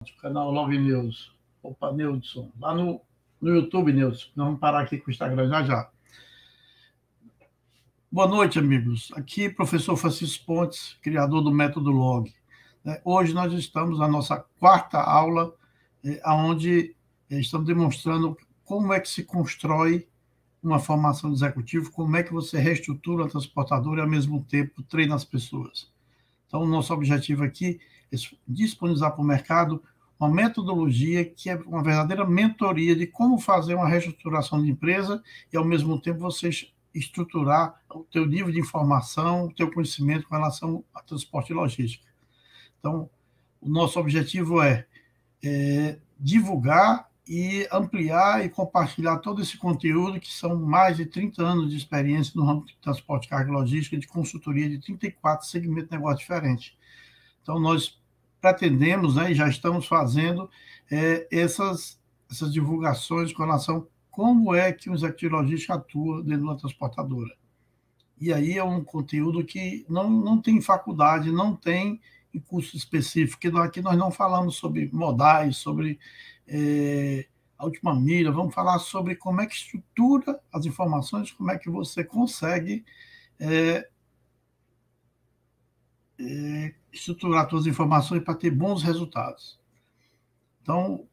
canal Love News. Opa, Neudson. Lá no YouTube, Neudson. Nós vamos parar aqui com o Instagram já já. Boa noite, amigos. Aqui, professor Francisco Pontes, criador do Método Log. Hoje nós estamos na nossa quarta aula, onde estamos demonstrando como é que se constrói uma formação de executivo, como é que você reestrutura a transportadora e, ao mesmo tempo, treina as pessoas. Então, o nosso objetivo aqui é disponibilizar para o mercado uma metodologia que é uma verdadeira mentoria de como fazer uma reestruturação de empresa e, ao mesmo tempo, você estruturar o teu nível de informação, o teu conhecimento com relação a transporte e logística. Então, o nosso objetivo é divulgar e ampliar e compartilhar todo esse conteúdo, que são mais de 30 anos de experiência no ramo de transporte, carga e logística, de consultoria de 34 segmentos de negócio diferentes. Então, nós pretendemos, e já estamos fazendo essas divulgações com relação a como é que um executivo logístico atua dentro de uma transportadora. E aí é um conteúdo que não tem faculdade, não tem em curso específico, aqui nós não falamos sobre modais, sobre a última milha, vamos falar sobre como é que estrutura as informações, como é que você consegue estruturar suas informações para ter bons resultados. Então,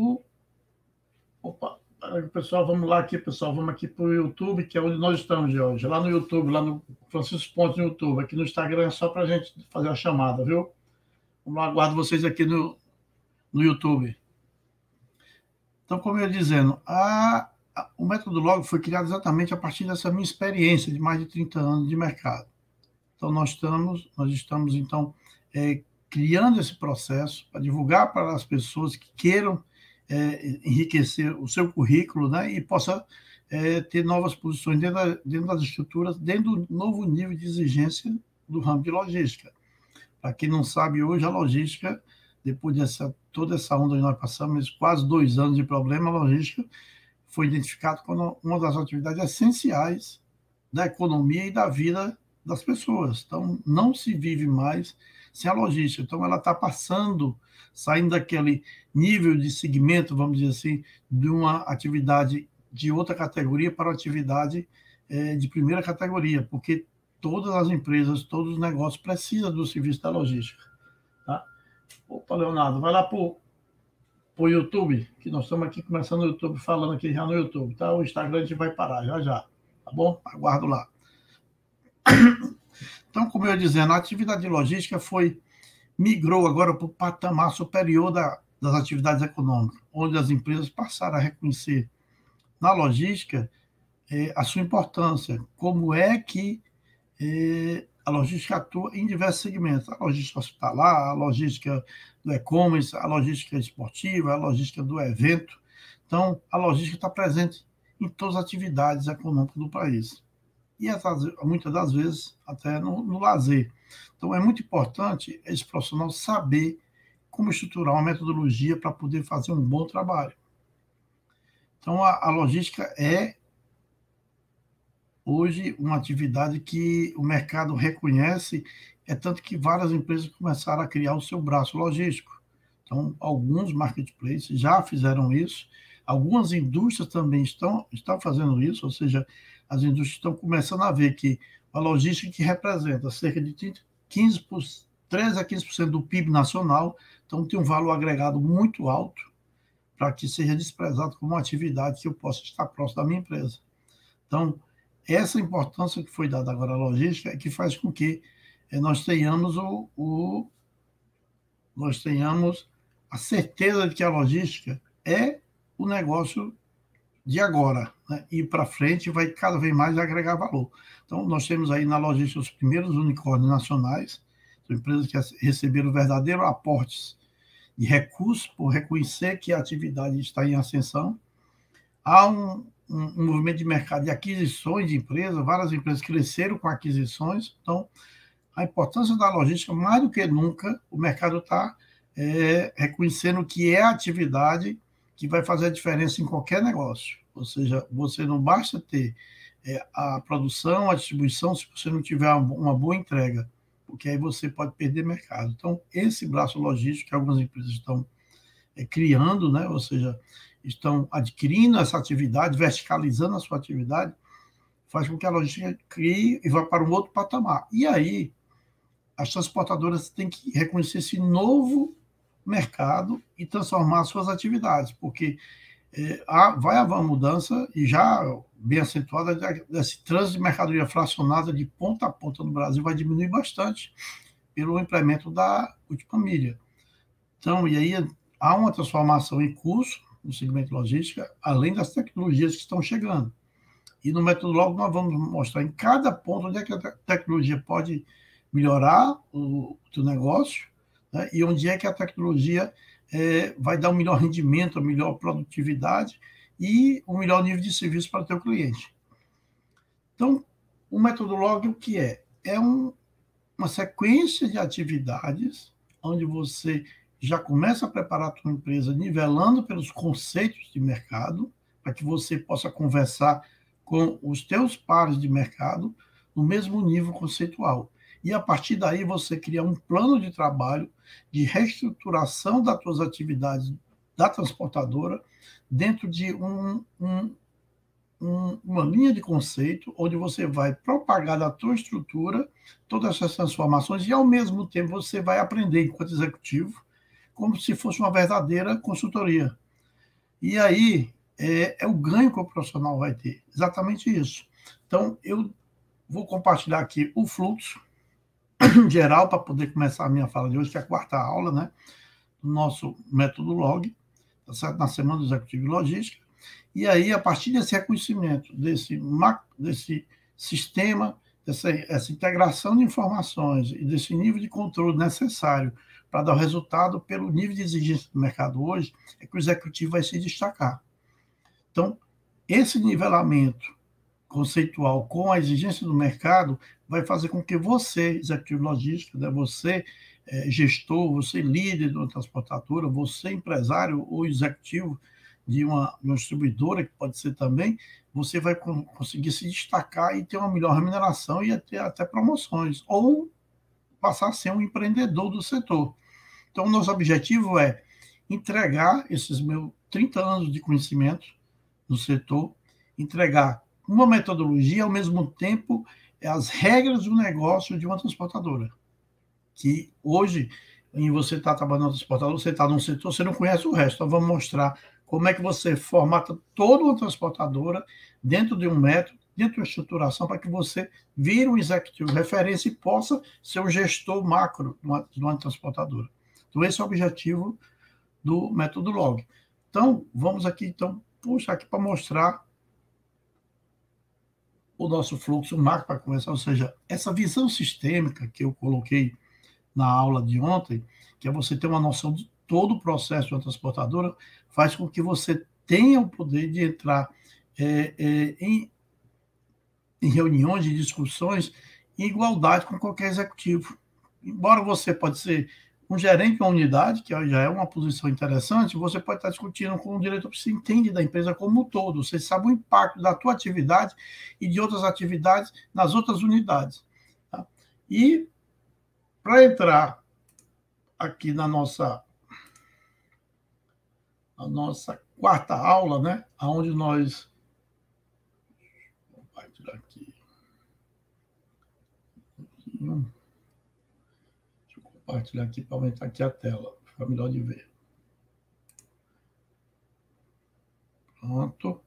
pessoal, vamos lá aqui, pessoal, vamos aqui para o YouTube, que é onde nós estamos hoje, lá no YouTube, lá no Francisco Pontes no YouTube, aqui no Instagram é só para a gente fazer a chamada, viu? Vamos lá, aguardo vocês aqui no YouTube. Então, como eu ia dizendo, o Método Log foi criado exatamente a partir dessa minha experiência de mais de 30 anos de mercado. Então, nós estamos então, criando esse processo para divulgar para as pessoas que queiram enriquecer o seu currículo, né, e possa ter novas posições dentro das estruturas, dentro do novo nível de exigência do ramo de logística. Para quem não sabe, hoje a logística, depois toda essa onda que nós passamos, quase 2 anos de problema, a logística foi identificada como uma das atividades essenciais da economia e da vida das pessoas. Então, não se vive mais sem a logística. Então, ela está saindo daquele nível de segmento, vamos dizer assim, de uma atividade de outra categoria para uma atividade de primeira categoria, porque todas as empresas, todos os negócios precisam do serviço da logística. Tá? Opa, Leonardo, vai lá para o YouTube, que nós estamos aqui começando no YouTube, falando aqui já no YouTube. Tá? O Instagram a gente vai parar já, tá bom? Aguardo lá. Então, como eu ia dizendo, a atividade de logística migrou agora para o patamar superior das atividades econômicas, onde as empresas passaram a reconhecer na logística a sua importância, como é que a logística atua em diversos segmentos, a logística hospitalar, a logística do e-commerce, a logística esportiva, a logística do evento. Então, a logística está presente em todas as atividades econômicas do país. E muitas das vezes até no lazer. Então, é muito importante esse profissional saber como estruturar uma metodologia para poder fazer um bom trabalho. Então, a logística é, hoje, uma atividade que o mercado reconhece, tanto que várias empresas começaram a criar o seu braço logístico. Então, alguns marketplaces já fizeram isso, algumas indústrias também estão fazendo isso, ou seja, as indústrias estão começando a ver que a logística, que representa cerca de 13 a 15% do PIB nacional, então tem um valor agregado muito alto para que seja desprezado como uma atividade que eu possa estar próximo da minha empresa. Então, essa importância que foi dada agora à logística é que faz com que nós tenhamos a certeza de que a logística é o negócio de agora, né? E para frente vai cada vez mais agregar valor. Então, nós temos aí na logística os primeiros unicórnios nacionais, são empresas que receberam verdadeiros aportes de recursos por reconhecer que a atividade está em ascensão. Há um movimento de mercado de aquisições de empresas, várias empresas cresceram com aquisições. Então, a importância da logística, mais do que nunca, o mercado está reconhecendo que é a atividade que vai fazer a diferença em qualquer negócio. Ou seja, você não basta ter a produção, a distribuição, se você não tiver uma boa entrega, porque aí você pode perder mercado. Então, esse braço logístico que algumas empresas estão criando, né? Ou seja, estão adquirindo essa atividade, verticalizando a sua atividade, faz com que a logística crie e vá para um outro patamar. E aí, as transportadoras têm que reconhecer esse novo mercado e transformar suas atividades, porque vai haver uma mudança, e já bem acentuada, desse trânsito de mercadoria fracionada de ponta a ponta no Brasil vai diminuir bastante pelo implemento da última milha. Então, e aí há uma transformação em curso no segmento logística, além das tecnologias que estão chegando. E no Metodológico nós vamos mostrar em cada ponto onde é que a tecnologia pode melhorar o teu negócio, né? E onde é que a tecnologia vai dar um melhor rendimento, a melhor produtividade e um melhor nível de serviço para o teu cliente. Então, o Metodológico, o que é? É uma sequência de atividades onde você já começa a preparar a tua empresa nivelando pelos conceitos de mercado, para que você possa conversar com os teus pares de mercado no mesmo nível conceitual. E, a partir daí, você cria um plano de trabalho de reestruturação das tuas atividades da transportadora dentro de uma linha de conceito onde você vai propagar da tua estrutura todas essas transformações e, ao mesmo tempo, você vai aprender enquanto executivo como se fosse uma verdadeira consultoria. E aí é o ganho que o profissional vai ter, exatamente isso. Então, eu vou compartilhar aqui o fluxo geral para poder começar a minha fala de hoje, que é a quarta aula, né, do nosso método LOG, tá certo? Na Semana do Executivo de Logística. E aí, a partir desse reconhecimento, desse sistema, essa integração de informações e desse nível de controle necessário para dar o resultado pelo nível de exigência do mercado hoje, é que o executivo vai se destacar. Então, esse nivelamento conceitual com a exigência do mercado vai fazer com que você, executivo logístico, né, você, gestor, você, líder de uma transportadora, você, empresário ou executivo de uma distribuidora, que pode ser também, você vai conseguir se destacar e ter uma melhor remuneração e até promoções, ou passar a ser um empreendedor do setor. Então, o nosso objetivo é entregar esses meus 30 anos de conhecimento no setor, entregar uma metodologia, ao mesmo tempo, as regras do negócio de uma transportadora. Que hoje, em você estar trabalhando na transportadora, você está num setor, você não conhece o resto. Então, vamos mostrar como é que você formata toda uma transportadora dentro de um método, dentro de uma estruturação, para que você vire um executivo referência e possa ser um gestor macro de uma transportadora. Então, esse é o objetivo do método LOG. Então, vamos aqui, puxar aqui para mostrar o nosso fluxo macro para começar, ou seja, essa visão sistêmica que eu coloquei na aula de ontem, que é você ter uma noção de todo o processo de uma transportadora, faz com que você tenha o poder de entrar em reuniões, de discussões, em igualdade com qualquer executivo. Embora você pode ser um gerente de uma unidade, que já é uma posição interessante, você pode estar discutindo com um diretor que se entende da empresa como um todo, você sabe o impacto da tua atividade e de outras atividades nas outras unidades. Tá? E para entrar aqui na nossa quarta aula, né, onde nós... Vou tirar aqui. Deixa eu compartilhar aqui para aumentar aqui a tela, fica melhor de ver. Pronto.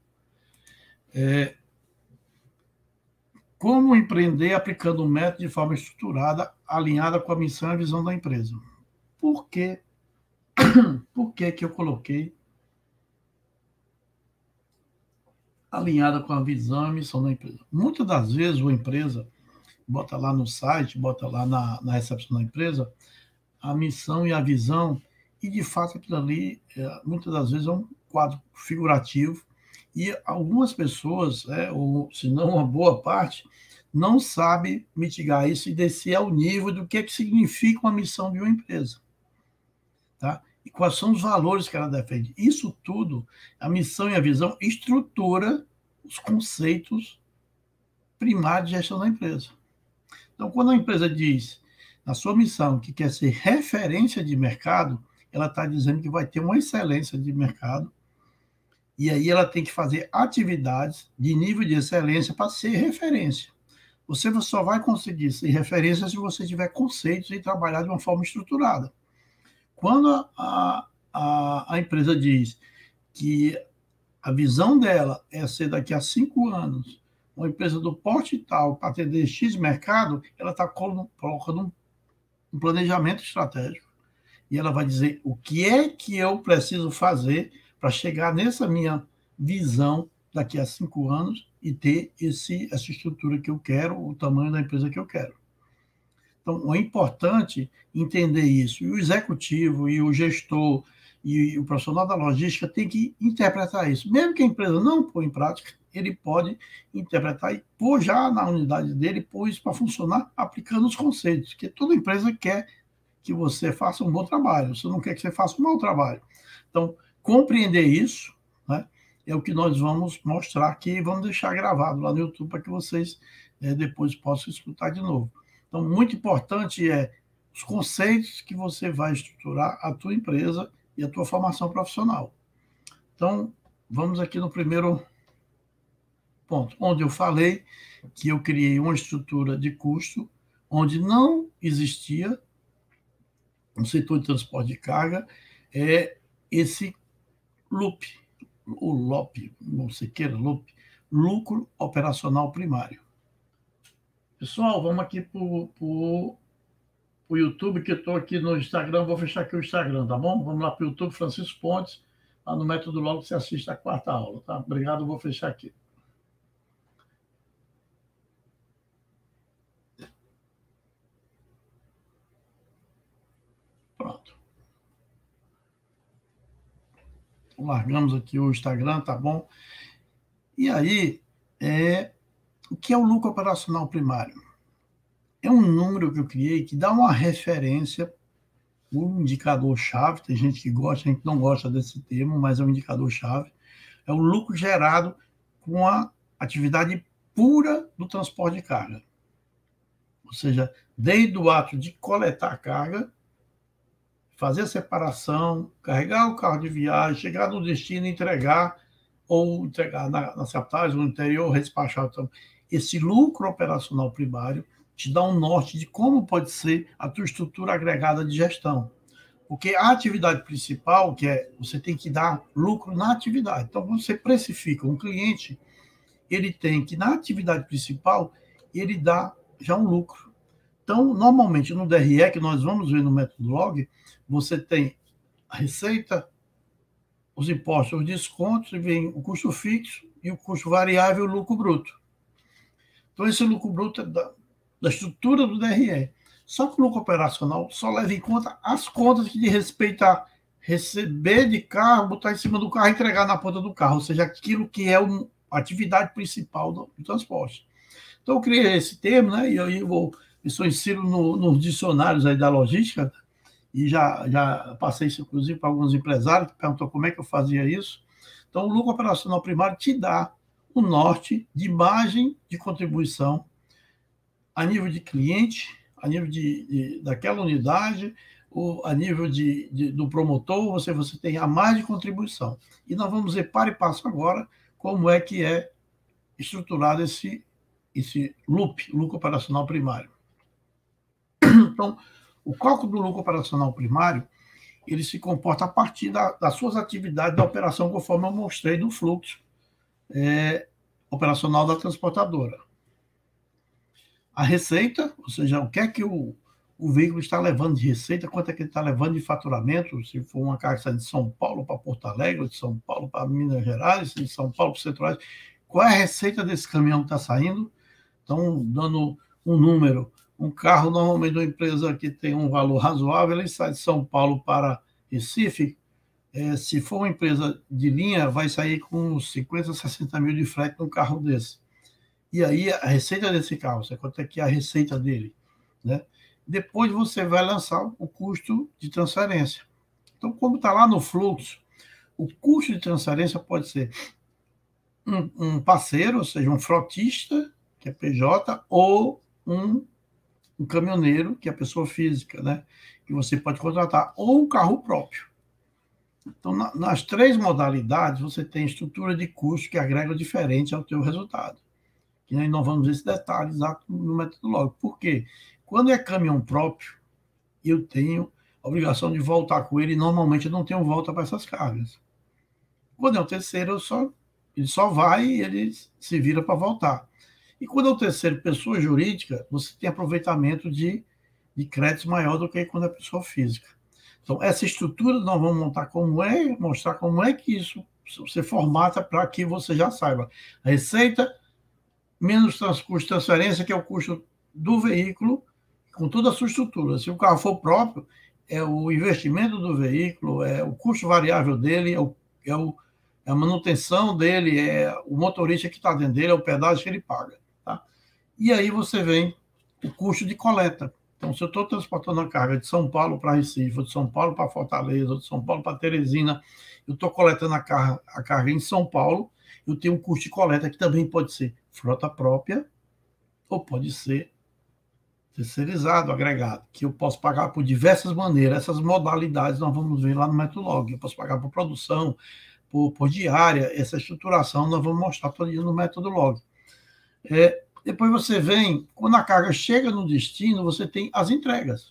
Como empreender aplicando o método de forma estruturada, alinhada com a missão e a visão da empresa. Por quê? Por que eu coloquei alinhada com a visão e a missão da empresa? Muitas das vezes a empresa bota lá no site, bota lá na recepção da empresa, a missão e a visão, e de fato aquilo ali, muitas das vezes é um quadro figurativo, e algumas pessoas, ou se não uma boa parte, não sabe mitigar isso e descer ao nível do que significa uma missão de uma empresa. Tá? E quais são os valores que ela defende. Isso tudo, a missão e a visão, estrutura os conceitos primários de gestão da empresa. Então, quando a empresa diz, na sua missão, que quer ser referência de mercado, ela está dizendo que vai ter uma excelência de mercado, e aí ela tem que fazer atividades de nível de excelência para ser referência. Você só vai conseguir ser referência se você tiver conceitos e trabalhar de uma forma estruturada. Quando a empresa diz que a visão dela é ser daqui a 5 anos uma empresa do porte tal para atender X mercado, ela está colocando um planejamento estratégico. E ela vai dizer o que é que eu preciso fazer para chegar nessa minha visão daqui a 5 anos e ter essa estrutura que eu quero, o tamanho da empresa que eu quero. Então, é importante entender isso. E o executivo, e o gestor, e o profissional da logística tem que interpretar isso. Mesmo que a empresa não pôr em prática, ele pode interpretar e pôr já na unidade dele, pôr isso para funcionar aplicando os conceitos, que toda empresa quer que você faça um bom trabalho, você não quer que você faça um mau trabalho. Então, compreender isso, né, é o que nós vamos mostrar aqui e vamos deixar gravado lá no YouTube para que vocês depois possam escutar de novo. Então, muito importante é os conceitos que você vai estruturar a tua empresa e a tua formação profissional. Então, vamos aqui no primeiro ponto, onde eu falei que eu criei uma estrutura de custo onde não existia no setor de transporte de carga esse LOOP, o LOP, não sei que, LOP, lucro operacional primário. Pessoal, vamos aqui para o YouTube, que eu estou aqui no Instagram, vou fechar aqui o Instagram, tá bom? Vamos lá para o YouTube, Francisco Pontes, lá no Método Logo você assiste a 4ª aula, tá? Obrigado, vou fechar aqui. Pronto. Largamos aqui o Instagram, tá bom? E aí, o que é o lucro operacional primário? É um número que eu criei que dá uma referência, um indicador-chave, tem gente que gosta, a gente não gosta desse termo, mas é um indicador-chave, é o lucro gerado com a atividade pura do transporte de carga. Ou seja, desde o ato de coletar a carga, fazer a separação, carregar o carro de viagem, chegar no destino e entregar, ou entregar nas capitais, ou no interior, despachar. Então, esse lucro operacional primário te dá um norte de como pode ser a tua estrutura agregada de gestão. Porque a atividade principal, que é você tem que dar lucro na atividade. Então, você precifica um cliente, ele tem que, na atividade principal, ele dá já um lucro. Então, normalmente, no DRE, que nós vamos ver no método log, você tem a receita, os impostos, os descontos, e vem o custo fixo e o custo variável e o lucro bruto. Então, esse lucro bruto é da estrutura do DRE. Só que o lucro operacional só leva em conta as contas que diz respeito a receber de carro, botar em cima do carro e entregar na ponta do carro, ou seja, aquilo que é a atividade principal do transporte. Então, eu criei esse termo, né? E aí isso eu insiro nos dicionários aí da logística, e já passei isso, inclusive, para alguns empresários que perguntou como é que eu fazia isso. Então, o lucro operacional primário te dá o norte de margem de contribuição a nível de cliente, a nível daquela unidade, ou a nível do promotor, você tem a margem de contribuição. E nós vamos ver para e passo agora como é que é estruturado esse loop, lucro operacional primário. Então, o cálculo do lucro operacional primário, ele se comporta a partir das suas atividades da operação, conforme eu mostrei no fluxo operacional da transportadora. A receita, ou seja, o que é que o veículo está levando de receita, quanto é que ele está levando de faturamento, se for uma carga que sai de São Paulo para Porto Alegre, de São Paulo para Minas Gerais, de São Paulo para Centro-Oeste, qual é a receita desse caminhão que está saindo? Então, dando um número, um carro, normalmente, de uma empresa que tem um valor razoável, ele sai de São Paulo para Recife, se for uma empresa de linha, vai sair com uns 50, 60 mil de frete num carro desse. E aí, a receita desse carro, você quanto é que é a receita dele, né? Depois você vai lançar o custo de transferência. Então, como está lá no fluxo, o custo de transferência pode ser um parceiro, ou seja, um frotista, que é PJ, ou um caminhoneiro, que é a pessoa física, né? e você pode contratar, ou um carro próprio. Então, nas três modalidades, você tem estrutura de custo que agrega diferente ao teu resultado. E nós não vamos ver esse detalhe exato no metodológico. Por quê? Quando é caminhão próprio, eu tenho a obrigação de voltar com ele, e normalmente eu não tenho volta para essas cargas. Quando é o terceiro, ele só vai e ele se vira para voltar. E quando é o terceiro, pessoa jurídica, você tem aproveitamento de créditos maior do que quando é pessoa física. Então, essa estrutura nós vamos montar como é, mostrar como é que isso você formata para que você já saiba. A receita menos custo de transferência, que é o custo do veículo, com toda a sua estrutura. Se o carro for próprio, é o investimento do veículo, é o custo variável dele, é a manutenção dele, é o motorista que está dentro dele, é o pedágio que ele paga. Tá? E aí você vem o custo de coleta. Então, se eu estou transportando a carga de São Paulo para Recife, ou de São Paulo para Fortaleza, ou de São Paulo para Teresina, eu estou coletando a carga em São Paulo, eu tenho um custo de coleta que também pode ser frota própria ou pode ser terceirizado, agregado, que eu posso pagar por diversas maneiras. Essas modalidades nós vamos ver lá no Metodolog. Eu posso pagar por produção, por diária, essa estruturação nós vamos mostrar todo dia no Metodolog. Depois você vem, quando a carga chega no destino, você tem as entregas.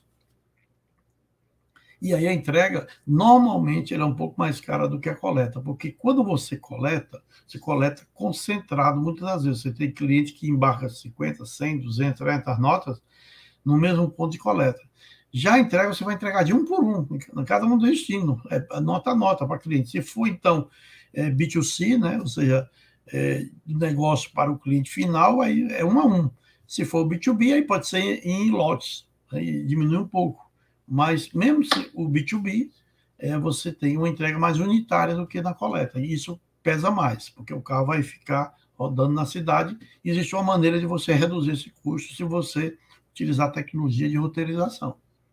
E aí a entrega, normalmente, ela é um pouco mais cara do que a coleta, porque quando você coleta concentrado, muitas das vezes. Você tem cliente que embarca 50, 100, 200, 300 notas no mesmo ponto de coleta. Já a entrega, você vai entregar de um por um, em cada um do destino, nota a nota para cliente. Se for, então, B2C, né, ou seja, negócio para o cliente final, aí é 1 a 1. Se for B2B, aí pode ser em lotes, aí diminui um pouco. Mas mesmo se o B2B, você tem uma entrega mais unitária do que na coleta. E isso pesa mais, porque o carro vai ficar rodando na cidade. E existe uma maneira de você reduzir esse custo se você utilizar a tecnologia de roteirização.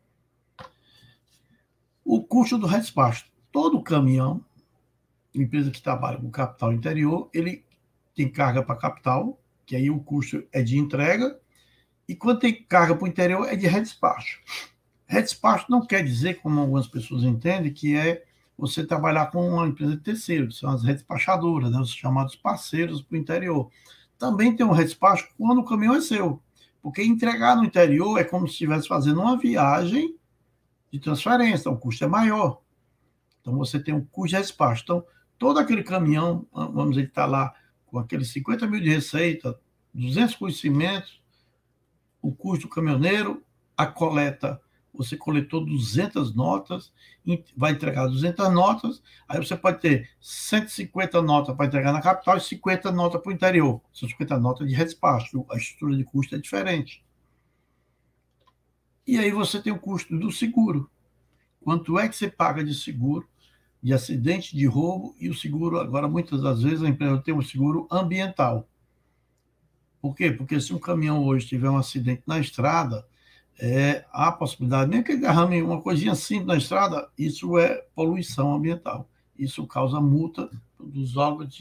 O custo do redespacho. Todo caminhão, empresa que trabalha com capital interior, ele tem carga para capital, que aí o custo é de entrega, e quando tem carga para o interior é de redespacho. Redespacho não quer dizer, como algumas pessoas entendem, que é você trabalhar com uma empresa de terceiro, que são as redespachadoras, né, os chamados parceiros para o interior. Também tem um redespacho quando o caminhão é seu, porque entregar no interior é como se estivesse fazendo uma viagem de transferência, o custo é maior. Então, você tem um custo de redespacho. Então, todo aquele caminhão, vamos dizer que está lá com aqueles 50 mil de receita, 200 conhecimentos, o custo do caminhoneiro, a coleta, você coletou 200 notas, vai entregar 200 notas, aí você pode ter 150 notas para entregar na capital e 50 notas para o interior. São 50 notas de redespacho, a estrutura de custo é diferente. E aí você tem o custo do seguro. Quanto é que você paga de seguro, de acidente, de roubo, e o seguro, agora, muitas das vezes, a empresa tem um seguro ambiental. Por quê? Porque se um caminhão hoje tiver um acidente na estrada, há a possibilidade, nem que ele derrame uma coisinha simples na estrada, isso é poluição ambiental. Isso causa multa dos órgãos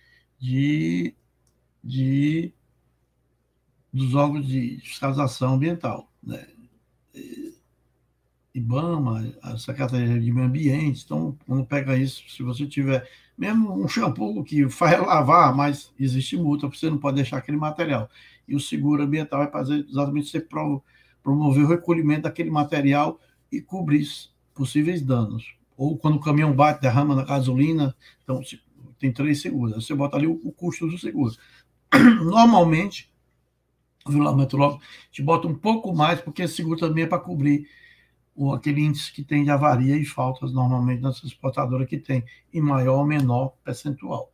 dos órgãos de fiscalização ambiental, né? IBAMA, a Secretaria de Meio Ambiente. Então, quando pega isso, se você tiver mesmo um shampoo que faz lavar, mas existe multa, você não pode deixar aquele material. E o seguro ambiental vai fazer exatamente você promover o recolhimento daquele material e cobrir possíveis danos. Ou quando o caminhão bate, derrama na gasolina, então tem 3 seguros. Você bota ali o custo do seguro. Normalmente, o regulamento logo te bota um pouco mais, porque esse seguro também é para cobrir aquele índice que tem de avaria e faltas, normalmente, nas transportadoras que tem, em maior ou menor percentual.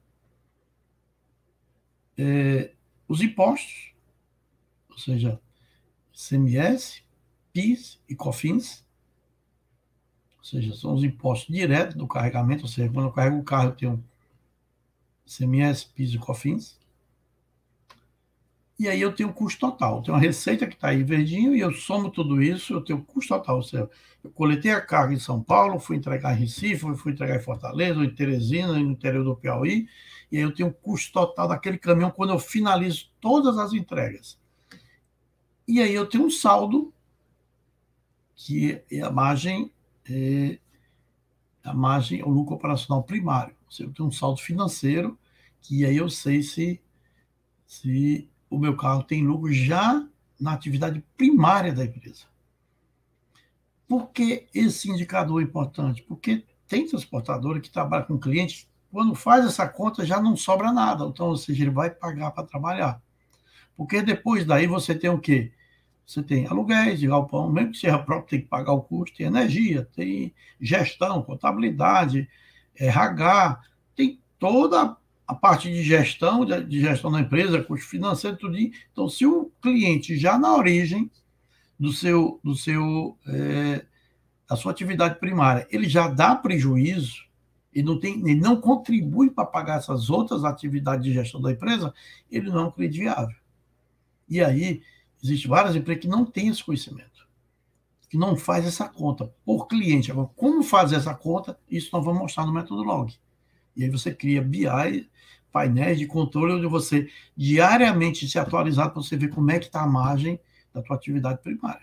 Os impostos, ou seja, ICMS, PIS e COFINS, ou seja, são os impostos diretos do carregamento, ou seja, quando eu carrego o carro, eu tenho ICMS, PIS e COFINS. E aí eu tenho o custo total. Eu tenho uma receita que está aí verdinho e eu somo tudo isso, eu tenho o custo total. Ou seja, eu coletei a carga em São Paulo, fui entregar em Recife, fui entregar em Fortaleza, em Teresina, no interior do Piauí, e aí eu tenho o custo total daquele caminhão quando eu finalizo todas as entregas. E aí eu tenho um saldo que é a margem, o lucro operacional primário. Eu tenho um saldo financeiro, que aí eu sei se o meu carro tem lucro já na atividade primária da empresa. Por que esse indicador é importante? Porque tem transportadora que trabalha com cliente, quando faz essa conta já não sobra nada, então, ou seja, ele vai pagar para trabalhar. Porque depois daí você tem o quê? Você tem aluguéis de galpão, mesmo que seja próprio, tem que pagar o custo, tem energia, tem gestão, contabilidade, RH, tem toda a parte de gestão da empresa, custo financeiro, tudo. Então, se o cliente já na origem da sua atividade primária, ele já dá prejuízo e ele não contribui para pagar essas outras atividades de gestão da empresa, ele não é um cliente viável. E aí, existem várias empresas que não têm esse conhecimento, que não faz essa conta por cliente. Agora, como fazer essa conta, isso nós vamos mostrar no método Log. E aí você cria BI, painéis de controle, onde você diariamente se atualizar para você ver como é que está a margem da tua atividade primária.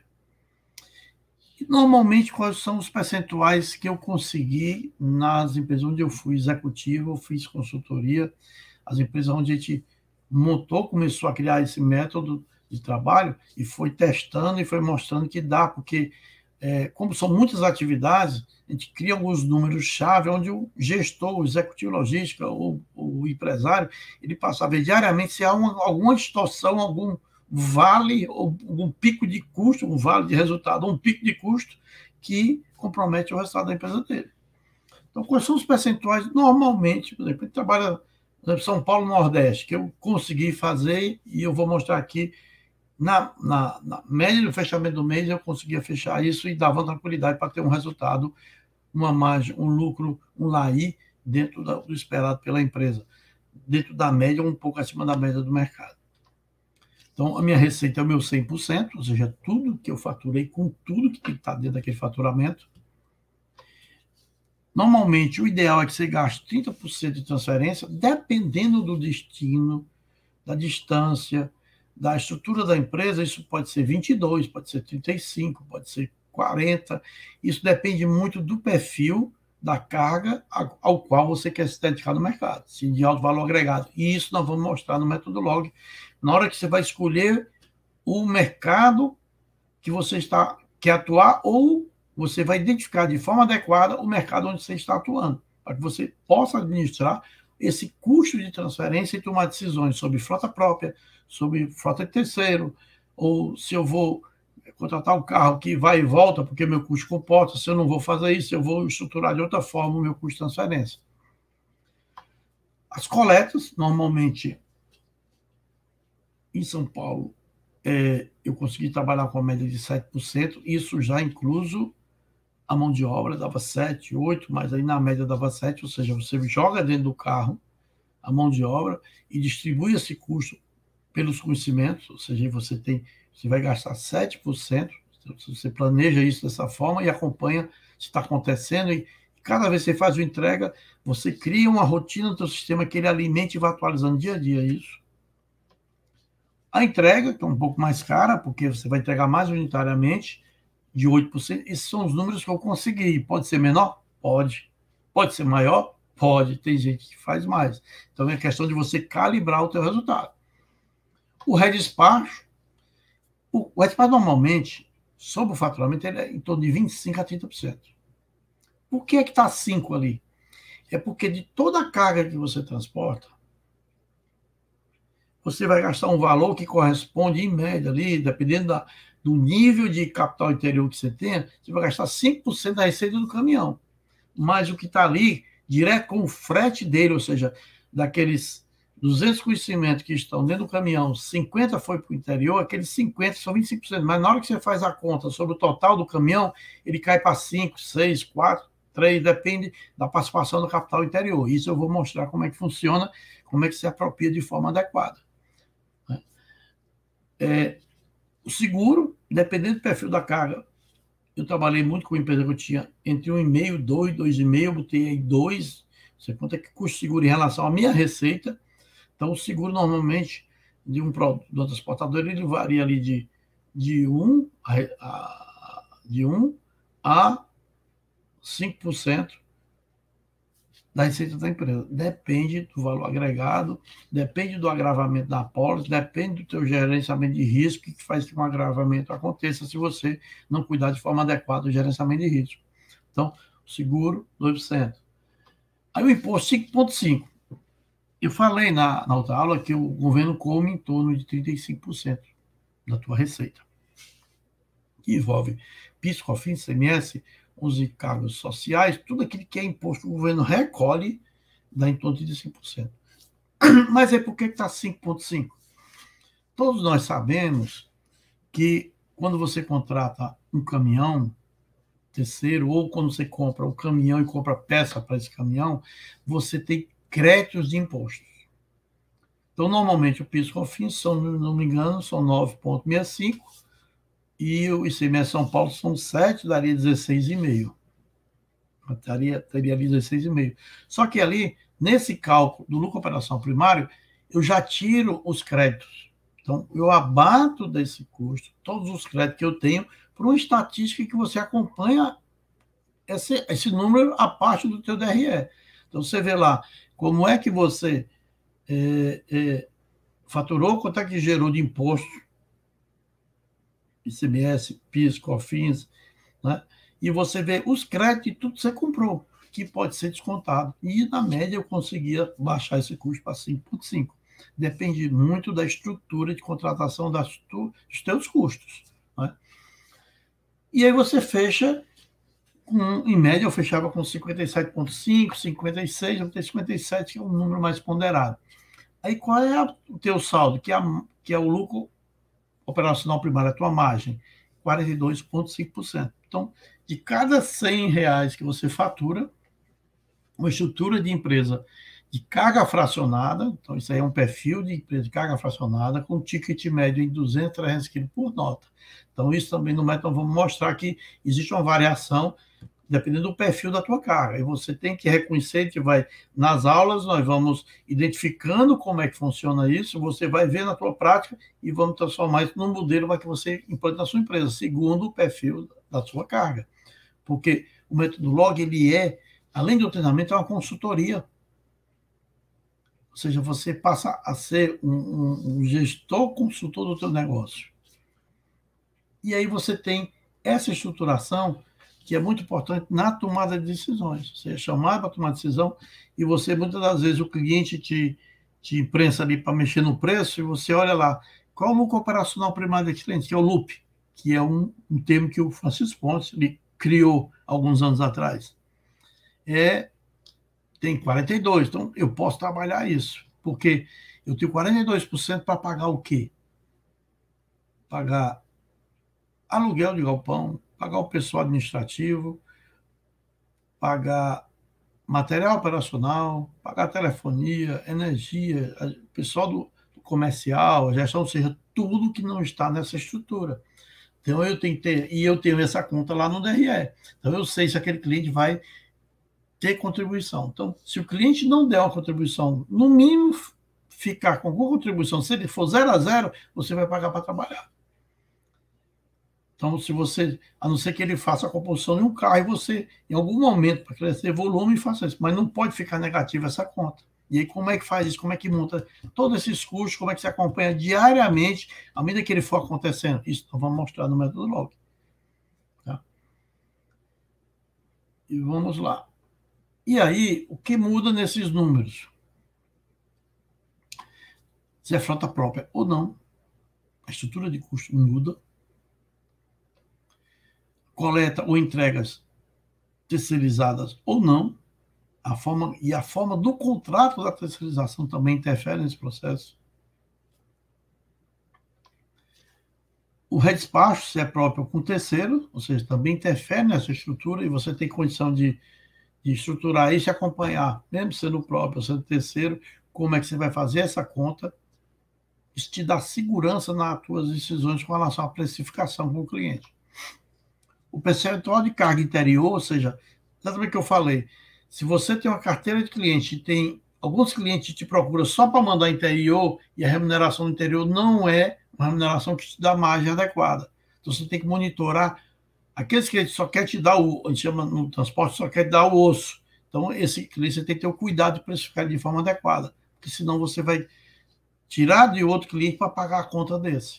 E, normalmente, quais são os percentuais que eu consegui nas empresas onde eu fui executivo, eu fiz consultoria, as empresas onde a gente começou a criar esse método de trabalho e foi testando e foi mostrando que dá, porque como são muitas atividades, a gente cria alguns números-chave onde o gestor, o executivo logística, o empresário, ele passa a ver diariamente se há alguma distorção, algum vale, ou algum pico de custo, um vale de resultado, um pico de custo que compromete o resultado da empresa dele. Então, quais são os percentuais? Normalmente, por exemplo, a gente trabalha São Paulo Nordeste, que eu consegui fazer, e eu vou mostrar aqui, na média do fechamento do mês, eu conseguia fechar isso e dava tranquilidade para ter um resultado, uma margem, um lucro, um LAI, dentro do esperado pela empresa, dentro da média, um pouco acima da média do mercado. Então, a minha receita é o meu 100%, ou seja, tudo que eu faturei, com tudo que está dentro daquele faturamento. Normalmente, o ideal é que você gaste 30% de transferência, dependendo do destino, da distância, da estrutura da empresa. Isso pode ser 22%, pode ser 35%, pode ser 40%. Isso depende muito do perfil da carga ao qual você quer se dedicar no mercado, se de alto valor agregado. E isso nós vamos mostrar no método Log, na hora que você vai escolher o mercado que você quer atuar, ou você vai identificar de forma adequada o mercado onde você está atuando, para que você possa administrar esse custo de transferência e tomar decisões sobre frota própria, sobre frota de terceiro, ou se eu vou contratar um carro que vai e volta, porque meu custo comporta, se eu não vou fazer isso, eu vou estruturar de outra forma o meu custo de transferência. As coletas, normalmente, em São Paulo, eu consegui trabalhar com a média de 7%, isso já incluso a mão de obra, dava 7, 8, mas aí na média dava 7, ou seja, você joga dentro do carro a mão de obra e distribui esse custo pelos conhecimentos, ou seja, você vai gastar 7%, você planeja isso dessa forma e acompanha se está acontecendo, e cada vez que você faz uma entrega, você cria uma rotina do seu sistema que ele alimente e vai atualizando dia a dia isso. A entrega, que é um pouco mais cara, porque você vai entregar mais unitariamente, de 8%, esses são os números que eu consegui. Pode ser menor? Pode. Pode ser maior? Pode. Tem gente que faz mais. Então, é questão de você calibrar o teu resultado. O redespacho, normalmente, sobre o faturamento, ele é em torno de 25% a 30%. Por que está 5% ali? É porque de toda a carga que você transporta, você vai gastar um valor que corresponde, em média, ali, dependendo do nível de capital interior que você tenha, você vai gastar 5% da receita do caminhão. Mas o que está ali, direto com o frete dele, ou seja, daqueles 200 conhecimentos que estão dentro do caminhão, 50 foi para o interior, aqueles 50 são 25%. Mas na hora que você faz a conta sobre o total do caminhão, ele cai para 5, 6, 4, 3, depende da participação do capital interior. Isso eu vou mostrar como é que funciona, como é que se apropria de forma adequada. O seguro, dependendo do perfil da carga, eu trabalhei muito com uma empresa que eu tinha entre 1,5, 2, 2,5, eu botei aí 2, você quanto é que custa o seguro em relação à minha receita. Então, o seguro, normalmente, de um transportador, ele varia ali de 1 de 1 a 5% da receita da empresa. Depende do valor agregado, depende do agravamento da apólice, depende do teu gerenciamento de risco, que faz que um agravamento aconteça se você não cuidar de forma adequada do gerenciamento de risco. Então, o seguro, 2%. Aí o imposto, 5,5%. Eu falei na outra aula que o governo come em torno de 35% da tua receita, que envolve PIS, COFINS, ICMS, os encargos sociais, tudo aquilo que é imposto, o governo recolhe, dá em torno de 5%. Mas aí por que está 5,5%? Todos nós sabemos que quando você contrata um caminhão terceiro, ou quando você compra um caminhão e compra peça para esse caminhão, você tem créditos de impostos. Então, normalmente, o PIS e COFINS, se não me engano, são 9,65%, e o ICMS São Paulo são 7, daria 16,5%. Teria ali 16,5%. Só que ali, nesse cálculo do lucro operacional primário, eu já tiro os créditos. Então, eu abato desse custo todos os créditos que eu tenho por uma estatística que você acompanha esse número a parte do teu DRE. Então, você vê lá como é que você faturou, quanto é que gerou de imposto, ICMS, PIS, COFINS, né? E você vê os créditos e tudo que você comprou, que pode ser descontado. E, na média, eu conseguia baixar esse custo para 5,5%. Depende muito da estrutura de contratação dos teus custos, né? E aí você fecha, em média, eu fechava com 57,5%, 56%, eu tenho 57%, que é um número mais ponderado. Aí qual é o teu saldo, que é o lucro operacional primário, a tua margem? 42,5%. Então, de cada R$100 que você fatura, uma estrutura de empresa de carga fracionada, então isso aí é um perfil de empresa de carga fracionada, com ticket médio em 200, 300 quilos por nota. Então, isso também no método vamos mostrar que existe uma variação dependendo do perfil da tua carga. E você tem que reconhecer que nas aulas, nós vamos identificando como é que funciona isso, você vai ver na tua prática e vamos transformar isso num modelo para que você implante na sua empresa, segundo o perfil da sua carga. Porque o método LOG, além do treinamento, é uma consultoria. Ou seja, você passa a ser um gestor, consultor do teu negócio. E aí você tem essa estruturação que é muito importante na tomada de decisões. Você é chamado para tomar decisão e você, muitas das vezes, o cliente te imprensa ali para mexer no preço e você olha lá, qual o lucro operacional primário desse cliente, que é o LUP, que é um termo que o Francisco Pontes ele criou alguns anos atrás. Tem 42%, então eu posso trabalhar isso, porque eu tenho 42% para pagar o quê? Pagar aluguel de galpão, pagar o pessoal administrativo, pagar material operacional, pagar telefonia, energia, pessoal do comercial, a gestão, ou seja, tudo que não está nessa estrutura. Então, eu tenho que ter, e eu tenho essa conta lá no DRE. Então, eu sei se aquele cliente vai ter contribuição. Então, se o cliente não der uma contribuição, no mínimo, ficar com alguma contribuição, se ele for 0 a 0, você vai pagar para trabalhar. Então, a não ser que ele faça a composição de um carro, e você, em algum momento, para crescer volume, faça isso. Mas não pode ficar negativa essa conta. E aí, como é que faz isso? Como é que monta todos esses custos? Como é que se acompanha diariamente, à medida que ele for acontecendo? Isso nós vamos mostrar no método LOG. Tá? E vamos lá. E aí, o que muda nesses números? Se é frota própria ou não, a estrutura de custo muda. Coleta ou entregas terceirizadas ou não, a forma do contrato da terceirização também interfere nesse processo. O redespacho, se é próprio com terceiro, ou seja, também interfere nessa estrutura e você tem condição de estruturar isso e acompanhar, mesmo sendo próprio, sendo terceiro, como é que você vai fazer essa conta. Isso te dá segurança nas tuas decisões com relação à precificação com o cliente. O percentual de carga interior, ou seja, exatamente o que eu falei, se você tem uma carteira de cliente e tem alguns clientes que te procuram só para mandar interior e a remuneração do interior não é uma remuneração que te dá margem adequada. Então, você tem que monitorar Aqueles clientes só quer te dar a gente chama no transporte, só quer dar o osso. Então, esse cliente você tem que ter o cuidado de precificar de forma adequada, porque senão você vai tirar de outro cliente para pagar a conta desse.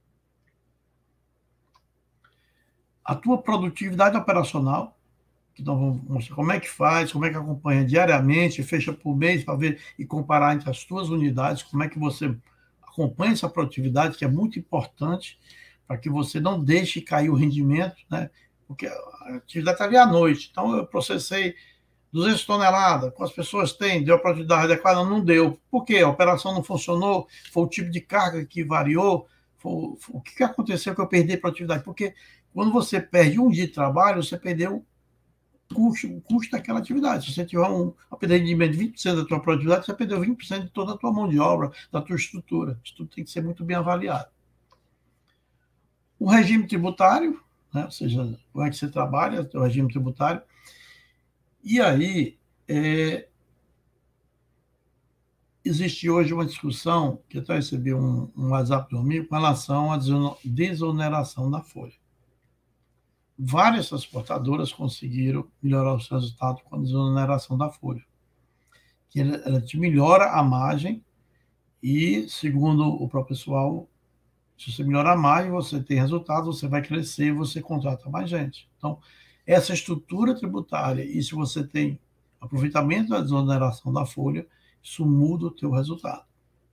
A tua produtividade operacional, que nós vamos mostrar como é que faz, como é que acompanha diariamente, fecha por mês para ver e comparar entre as tuas unidades, como é que você acompanha essa produtividade, que é muito importante, para que você não deixe cair o rendimento, né? Porque a atividade está ali à noite. Então, eu processei 200 toneladas, quantas pessoas têm? Deu a produtividade adequada? Não deu. Por quê? A operação não funcionou? Foi o tipo de carga que variou? O que aconteceu que eu perdi a produtividade? Porque quando você perde um dia de trabalho, você perdeu o custo daquela atividade. Se você tiver uma perda de rendimento de 20% da tua produtividade, você perdeu 20% de toda a tua mão de obra, da tua estrutura. Isso tudo tem que ser muito bem avaliado. O regime tributário, né? Ou seja, como é que você trabalha, o regime tributário. E aí, existe hoje uma discussão, que eu até recebi um WhatsApp do amigo, com relação à desoneração da folha. Várias transportadoras conseguiram melhorar os resultados com a desoneração da folha. Que ela te melhora a margem e, segundo o próprio pessoal, se você melhora a margem, você tem resultado, você vai crescer e você contrata mais gente. Então, essa estrutura tributária, e se você tem aproveitamento da desoneração da folha, isso muda o teu resultado.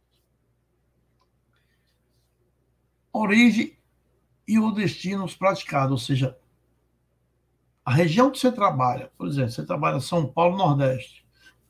Origem e o destino praticado, ou seja, a região que você trabalha, por exemplo, você trabalha São Paulo, Nordeste.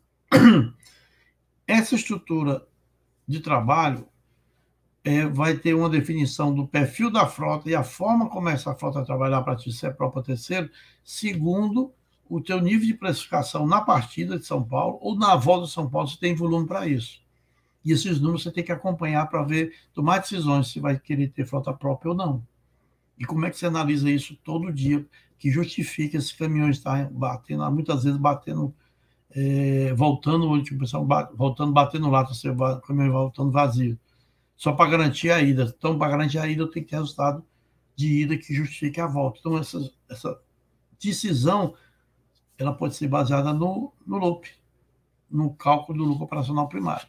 Essa estrutura de trabalho vai ter uma definição do perfil da frota e a forma como essa frota trabalhar para ti, se é próprio ou terceiro, segundo o teu nível de precificação na partida de São Paulo ou na volta de São Paulo, se tem volume para isso. E esses números você tem que acompanhar para ver, tomar decisões se vai querer ter frota própria ou não. E como é que você analisa isso todo dia, que justifica esses caminhões estarem batendo, muitas vezes batendo, voltando, tipo, voltando, batendo lata, o caminhão voltando vazio. Só para garantir a ida. Então, para garantir a ida, eu tenho que ter resultado de ida que justifique a volta. Então, essa decisão, ela pode ser baseada no LOP, no cálculo do lucro operacional primário.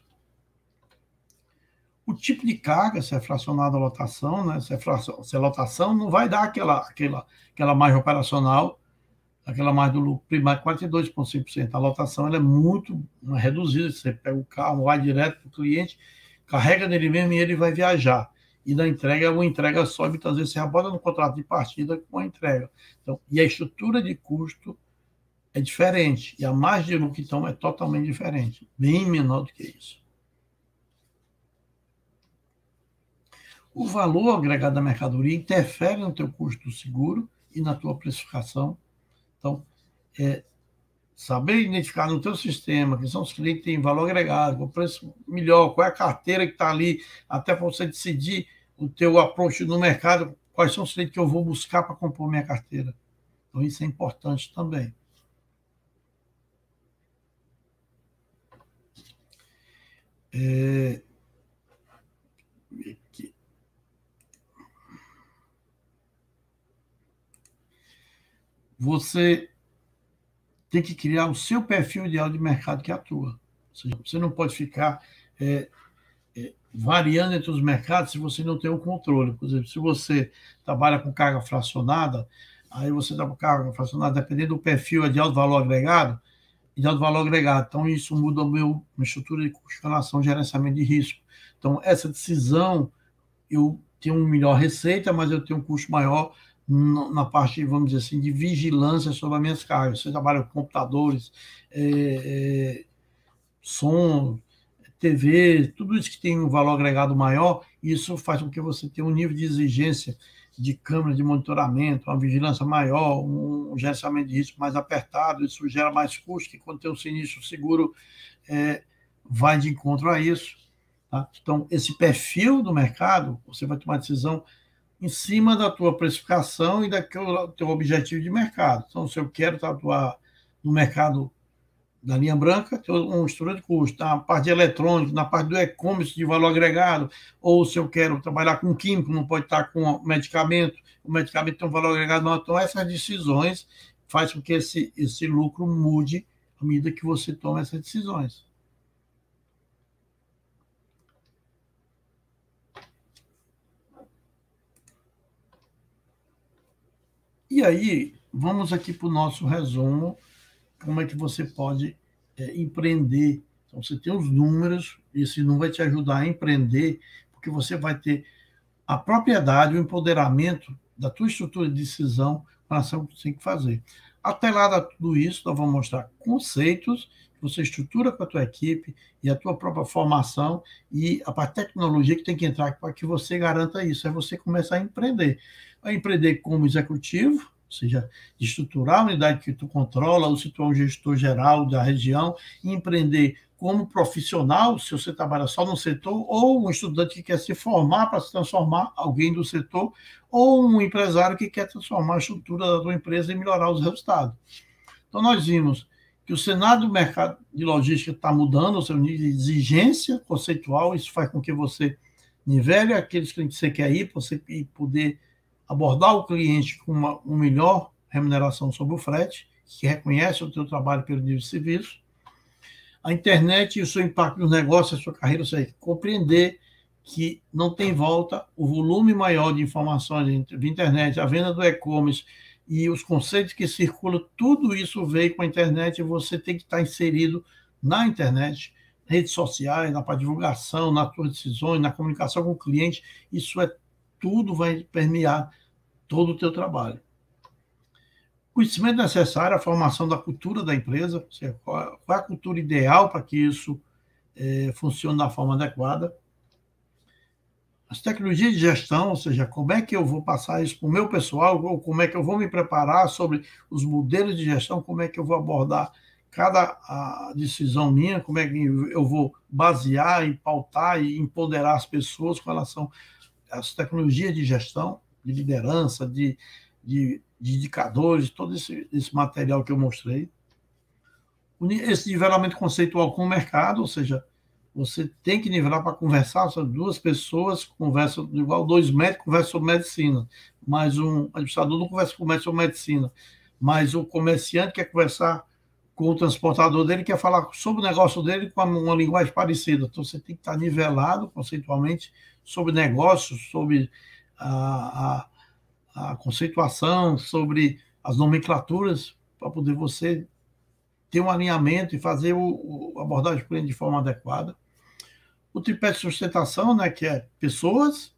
O tipo de carga, se é fracionada a lotação, né? Se é lotação, não vai dar aquela margem operacional, aquela margem do lucro primário, 42,5%. A lotação ela é muito reduzida. Você pega o carro, vai direto para o cliente, carrega nele mesmo e ele vai viajar. E na entrega, uma entrega só, e muitas vezes você já bota no contrato de partida com a entrega. Então, e a estrutura de custo é diferente. E a margem de lucro, então, é totalmente diferente. Bem menor do que isso. O valor agregado da mercadoria interfere no teu custo do seguro e na tua precificação. Então, saber identificar no teu sistema que são os clientes que têm valor agregado, o preço melhor, qual é a carteira que está ali, até para você decidir o teu approach no mercado, quais são os clientes que eu vou buscar para compor minha carteira. Então, isso é importante também. Você tem que criar o seu perfil ideal de mercado que atua. Ou seja, você não pode ficar variando entre os mercados se você não tem o controle. Por exemplo, se você trabalha com carga fracionada, aí você dá com carga fracionada, dependendo do perfil de alto valor agregado, e de alto valor agregado. Então, isso muda minha estrutura de custo, relação, gerenciamento de risco. Então, essa decisão, eu tenho uma melhor receita, mas eu tenho um custo maior na parte, vamos dizer assim, de vigilância sobre as minhas cargas. Você trabalha com computadores, som, TV, tudo isso que tem um valor agregado maior, isso faz com que você tenha um nível de exigência de câmera de monitoramento, uma vigilância maior, um gerenciamento de risco mais apertado, isso gera mais custo, que quando tem um sinistro, o seguro vai de encontro a isso. Tá? Então, esse perfil do mercado, você vai tomar decisão em cima da tua precificação e daquele teu objetivo de mercado. Então, se eu quero atuar no mercado da linha branca, tem um estrutura de custo, na parte de eletrônico, na parte do e-commerce de valor agregado, ou se eu quero trabalhar com químico, não pode estar com medicamento, o medicamento tem um valor agregado, não. Então essas decisões fazem com que esse lucro mude à medida que você toma essas decisões. E aí, vamos aqui para o nosso resumo, como é que você pode empreender. Então, você tem os números, esse número vai te ajudar a empreender, porque você vai ter a propriedade, o empoderamento da tua estrutura de decisão com relação ao que você tem que fazer. Atrelado a tudo isso, nós vamos mostrar conceitos que você estrutura com a tua equipe e a tua própria formação e a parte de tecnologia que tem que entrar para que você garanta isso. É você começar a empreender. Vai empreender como executivo, ou seja, estruturar a unidade que tu controla, ou se tu é um gestor geral da região, e empreender como profissional, se você trabalha só no setor, ou um estudante que quer se formar para se transformar alguém do setor, ou um empresário que quer transformar a estrutura da sua empresa e melhorar os resultados. Então, nós vimos que o cenário do mercado de logística está mudando, o seu nível de exigência conceitual, isso faz com que você nivele aqueles clientes que você quer ir, para você poder abordar o cliente com uma melhor remuneração sobre o frete, que reconhece o teu trabalho pelo nível de serviço. A internet e o seu impacto no negócio, a sua carreira, você compreender que não tem volta, o volume maior de informações de internet, a venda do e-commerce e os conceitos que circulam, tudo isso veio com a internet e você tem que estar inserido na internet, redes sociais, na parte de divulgação, nas suas decisões, na comunicação com o cliente, isso tudo vai permear todo o teu trabalho. Conhecimento necessário, a formação da cultura da empresa, ou seja, qual é a cultura ideal para que isso funcione da forma adequada. As tecnologias de gestão, ou seja, como é que eu vou passar isso para o meu pessoal, ou como é que eu vou me preparar sobre os modelos de gestão, como é que eu vou abordar cada decisão minha, como é que eu vou basear e pautar e empoderar as pessoas com relação às tecnologias de gestão, de liderança, de indicadores, todo esse material que eu mostrei. Esse nivelamento conceitual com o mercado, ou seja, você tem que nivelar para conversar, são duas pessoas conversam igual, dois médicos conversam sobre medicina, mas um administrador não conversa com o médico sobre medicina, mas o comerciante quer conversar com o transportador dele, quer falar sobre o negócio dele com uma linguagem parecida. Então, você tem que estar nivelado conceitualmente sobre negócios, sobre a conceituação, sobre as nomenclaturas, para poder você ter um alinhamento e fazer abordagem do cliente de forma adequada. O tripé de sustentação, né, que é pessoas,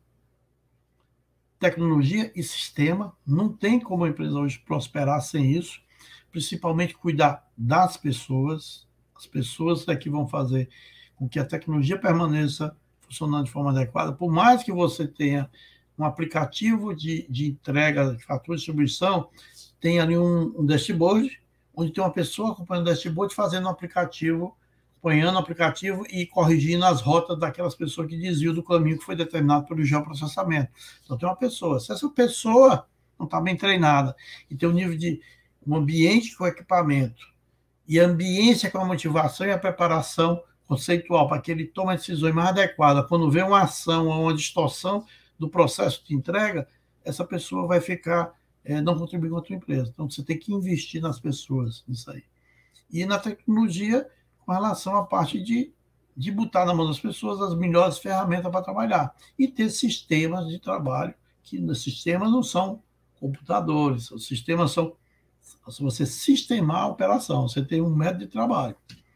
tecnologia e sistema. Não tem como a empresa hoje prosperar sem isso, principalmente cuidar das pessoas. As pessoas é que vão fazer com que a tecnologia permaneça funcionando de forma adequada. Por mais que você tenha um aplicativo de entrega, de fatura de distribuição, tem ali um dashboard, onde tem uma pessoa acompanhando o dashboard, fazendo um aplicativo, acompanhando o aplicativo e corrigindo as rotas daquelas pessoas que desviam do caminho que foi determinado pelo geoprocessamento. Então, tem uma pessoa. Se essa pessoa não está bem treinada e tem um nível de um ambiente com equipamento e a ambiência com a motivação e a preparação conceitual para que ele tome a decisão mais adequada, quando vê uma ação ou uma distorção do processo de entrega, essa pessoa vai ficar, não contribuir com a tua empresa. Então, você tem que investir nas pessoas, nisso aí. E na tecnologia, com relação à parte de botar na mão das pessoas as melhores ferramentas para trabalhar. E ter sistemas de trabalho, que os sistemas não são computadores, os sistemas são você sistemar a operação, você tem um método de trabalho.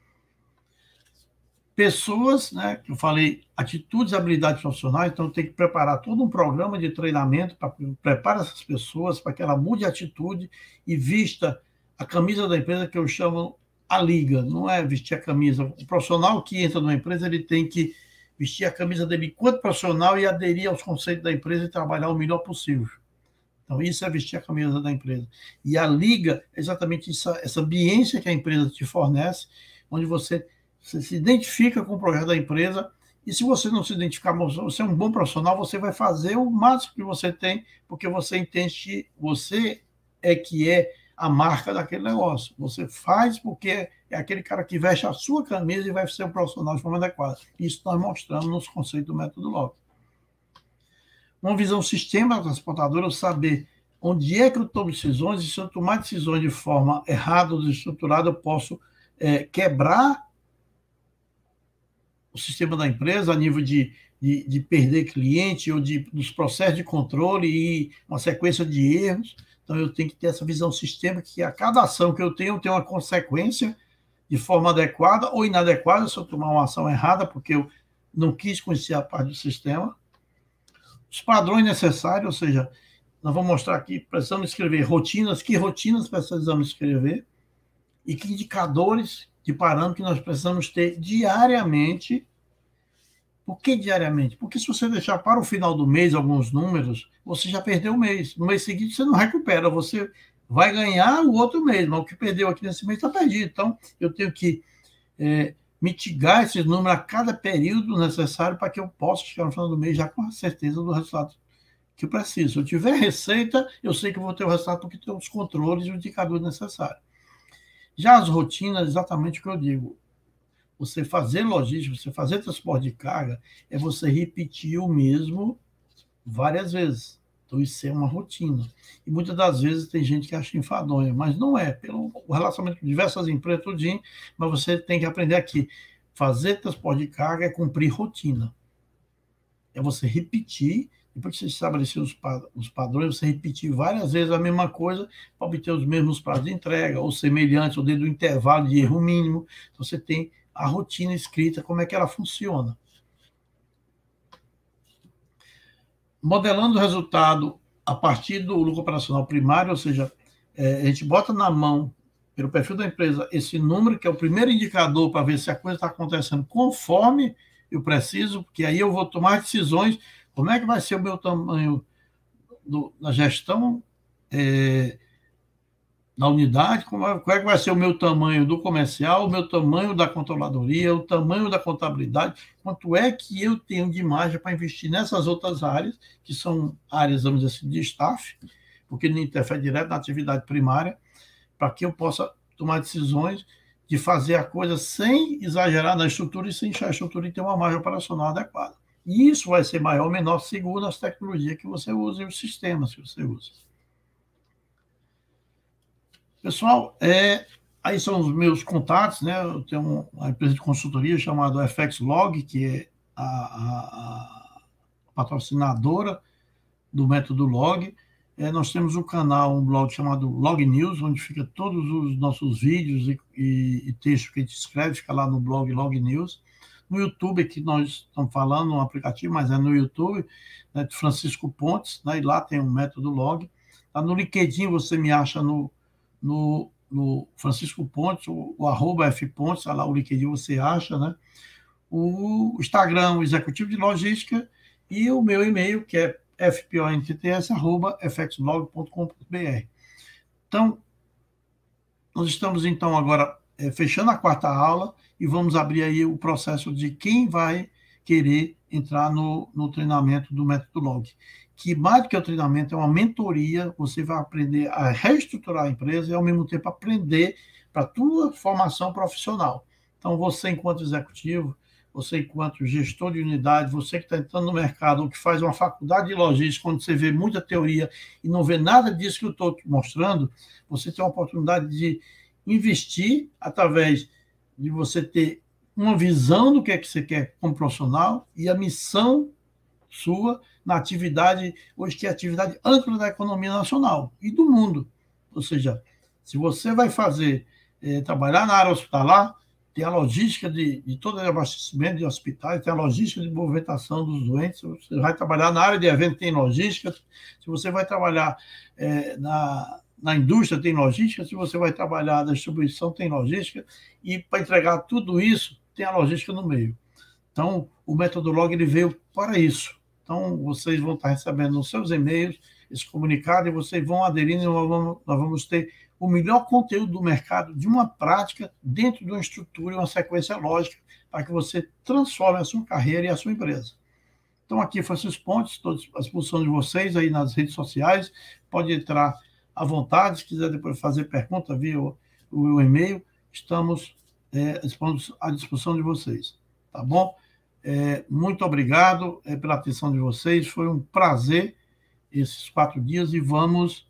Pessoas, né, que eu falei, atitudes e habilidades profissionais, então tem que preparar todo um programa de treinamento para preparar essas pessoas para que ela mude a atitude e vista a camisa da empresa, que eu chamo a liga, não é vestir a camisa. O profissional que entra numa empresa, ele tem que vestir a camisa dele enquanto profissional e aderir aos conceitos da empresa e trabalhar o melhor possível. Então, isso é vestir a camisa da empresa. E a liga é exatamente essa ambiência que a empresa te fornece, onde você se identifica com o projeto da empresa, e se você não se identificar, você é um bom profissional, você vai fazer o máximo que você tem, porque você entende que você é a marca daquele negócio. Você faz porque é aquele cara que veste a sua camisa e vai ser um profissional de forma adequada. Isso nós mostramos nos conceitos do método LOG. Uma visão sistema transportadora, eu saber onde é que eu tomo decisões, e se eu tomar decisões de forma errada ou desestruturada, eu posso quebrar o sistema da empresa a nível de perder cliente ou dos processos de controle e uma sequência de erros. Então, eu tenho que ter essa visão sistêmica, que a cada ação que eu tenho uma consequência de forma adequada ou inadequada, se eu tomar uma ação errada, porque eu não quis conhecer a parte do sistema. Os padrões necessários, ou seja, nós vamos mostrar aqui, precisamos escrever rotinas, que rotinas precisamos escrever e que indicadores de parâmetro que nós precisamos ter diariamente. Por que diariamente? Porque se você deixar para o final do mês alguns números, você já perdeu o mês. No mês seguinte, você não recupera, você vai ganhar o outro mês, mas o que perdeu aqui nesse mês está perdido. Então, eu tenho que mitigar esses números a cada período necessário para que eu possa chegar no final do mês já com a certeza do resultado que eu preciso. Se eu tiver receita, eu sei que eu vou ter o resultado porque tenho os controles e os indicadores necessários. Já as rotinas, exatamente o que eu digo. Você fazer logística, você fazer transporte de carga, é você repetir o mesmo várias vezes. Então, isso é uma rotina. E muitas das vezes tem gente que acha enfadonha, mas não é. Pelo relacionamento com diversas empresas, tudinho, mas você tem que aprender aqui. Fazer transporte de carga é cumprir rotina. É você repetir, depois que você estabelecer os padrões, você repetir várias vezes a mesma coisa para obter os mesmos prazos de entrega, ou semelhantes, ou dentro do intervalo de erro mínimo. Então, você tem a rotina escrita, como é que ela funciona. Modelando o resultado a partir do lucro operacional primário, ou seja, a gente bota na mão, pelo perfil da empresa, esse número, que é o primeiro indicador para ver se a coisa está acontecendo conforme eu preciso, porque aí eu vou tomar decisões, como é que vai ser o meu tamanho na gestão da unidade, qual é que vai ser o meu tamanho do comercial, o meu tamanho da controladoria, o tamanho da contabilidade, quanto é que eu tenho de margem para investir nessas outras áreas, que são áreas, vamos dizer assim, de staff, porque não interfere direto na atividade primária, para que eu possa tomar decisões de fazer a coisa sem exagerar na estrutura e sem inchar a estrutura e ter uma margem operacional adequada. E isso vai ser maior ou menor segundo as tecnologias que você usa e os sistemas que você usa. Pessoal, aí são os meus contatos, né? Eu tenho uma empresa de consultoria chamada FXlog, que é a patrocinadora do método Log. Nós temos um canal, um blog chamado Log News, onde fica todos os nossos vídeos e textos que a gente escreve, fica lá no blog Log News. No YouTube, que nós estamos falando, um aplicativo, mas é no YouTube, né, de Francisco Pontes, né, e lá tem um método Log. Tá no LinkedIn, você me acha no Francisco Pontes, o @fpontes, lá o LinkedIn você acha, né? O Instagram, o Executivo de Logística, e o meu e-mail, que é fponts@fxlog.com.br. Então, nós estamos, então, agora fechando a quarta aula e vamos abrir aí o processo de quem vai querer entrar no treinamento do método Log. Que mais do que o treinamento é uma mentoria, você vai aprender a reestruturar a empresa e, ao mesmo tempo, aprender para a tua formação profissional. Então, você, enquanto executivo, você, enquanto gestor de unidade, você que está entrando no mercado, ou que faz uma faculdade de logística, onde você vê muita teoria e não vê nada disso que eu estou te mostrando, você tem a oportunidade de investir através de você ter uma visão do que é que você quer como profissional e a missão sua na atividade, hoje que é a atividade âncora da economia nacional e do mundo. Ou seja, se você vai trabalhar na área hospitalar, tem a logística de todo o abastecimento de hospitais, tem a logística de movimentação dos doentes, se você vai trabalhar na área de evento, tem logística, se você vai trabalhar na indústria, tem logística, se você vai trabalhar na distribuição, tem logística, e para entregar tudo isso, tem a logística no meio. Então, o método Log ele veio para isso. Então, vocês vão estar recebendo nos seus e-mails esse comunicado e vocês vão aderindo e nós vamos ter o melhor conteúdo do mercado de uma prática dentro de uma estrutura e uma sequência lógica para que você transforme a sua carreira e a sua empresa. Então, aqui, Francisco Pontes, estou à disposição de vocês aí nas redes sociais. Pode entrar à vontade. Se quiser depois fazer pergunta via o e-mail, estamos à disposição de vocês. Tá bom? Muito obrigado pela atenção de vocês. Foi um prazer esses 4 dias e vamos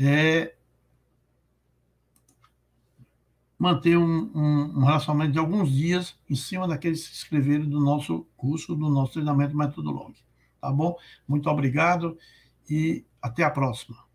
manter um relacionamento de alguns dias em cima daqueles que se inscreveram do nosso curso, do nosso treinamento metodológico. Tá bom? Muito obrigado e até a próxima.